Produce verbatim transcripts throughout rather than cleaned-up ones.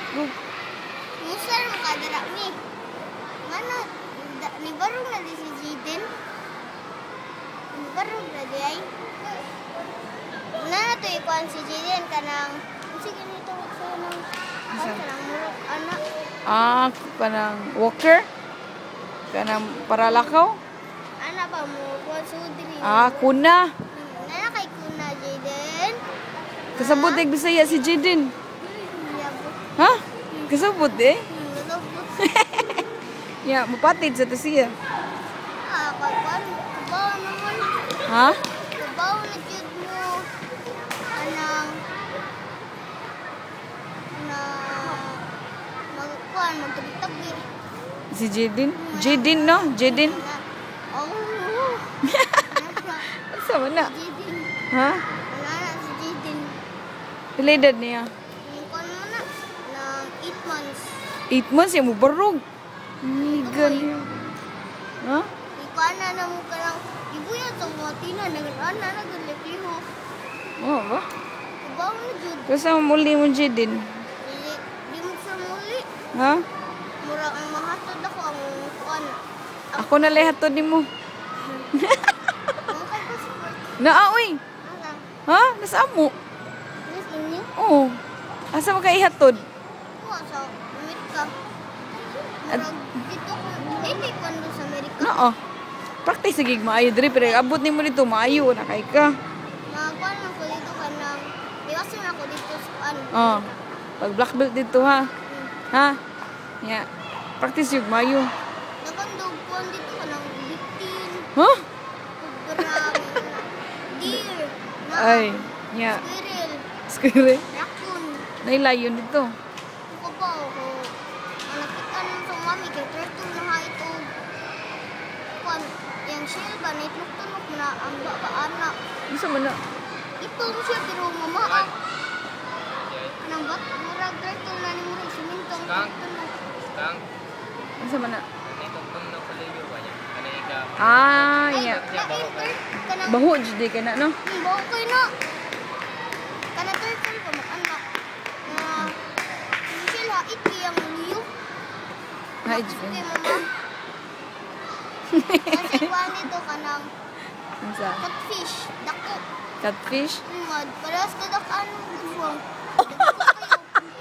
Go. Musa mo kadara mi. Mana ni barong na di si Jiden. Ni barong na di ay. Na to ikuan si Jiden kanang sige nito sa nang kanang murag anak. Ah, kanang walker? Kanang para lakaw? Ana ba mo kuan sudri. Ah, kuna. Nana kay kuna Jiden. Kasabot eh Bisaya si Jiden. Yabo. Ha? Kasabot eh? Nalabot. Ya, mapatid sa to siya. Ah, kuan ba naman. Ha? Bawo na jud mo anang na magkuan magtabi-tabi. Si Jiden? Jiden no? Jiden? Oh. Asa man na? Jidin. Ha? Wala na si Jidin. Pila edad niya? Yung kuan mo na ng eight months. eight months ya mo barog. Ligan niya. Ha? Ikuan na na mo karang ibuya sa mga tina nag-ana na nag-lepliho. Oh, ba? Bawo na jud. Kasi muli mo Jiden. Dili di mo sa muli. Ha? Mura ang mahatod ako ang kuan. Ako na lahat to ni mo. Ang kay passport. Naaoy. Ana. Ha? Nasa amo. Yes, inyo. Oo. Asa mo ka ihatod? Kuha sa Amerika. Murag dito ko. Hindi ko ando sa Amerika. Noo. Practice sa gig maayo diri pero abot nimo dito maayo na kay ka. Nakakuan lang ko dito ka ng iwasan ako dito sa ano. Oh. Pag black belt dito ha. Ha? Ya. Practice yung maayo. Nakandog ko dito ka ng bitin, Ha? kubrang, deer, na, Ay. Ya. squirrel, Skire. raccoon. Nailayon dito. Ako pa ako. Ang nakita nung sa mami kay turtle na ha ito. Kuan, yung shell ba, naitlok-tulok na ang baka-anak. Isa man na. Ito siya pero mamaak. Anong bat? Murag turtle na ni murag simintong Skunk. tulok. Kang, Isa man na. ano itong kung na palayo ba niya? Ano ika? Ah, Ay, ya. na-enter ka ng Baho jud di ka na no. Hmm, bawa ko na. Kana turtle ko mag-anak. Na, hindi sila iki ang liyo. Hay Kasi jud. mama. Kasi kuha nito ka ng Unsa? catfish, dako. Catfish? Mad, parehas ka dak ano gusto. Dako kayo.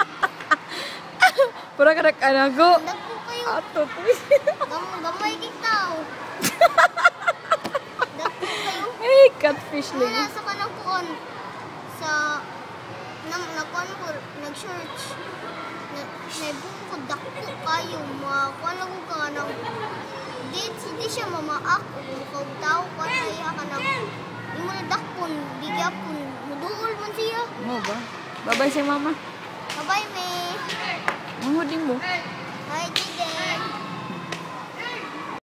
Pura ka anago. Dako kayo. Ato please. Gam gamay kitaw. Dako kayo. Hey, catfish Wala lagi. sa kanang kuon. Sa nang nakuan ko nag-search. Na naibuko ko dako kayo. Makuan lang ko ka nang di, di siya mamaak o mukaw tao kuan kaya ka nang di mo na dakpon, bigapon, muduol man siya. Mo ba? Bye-bye sa mama. Bye-bye, me. Mahudi mo. Bye, Jide.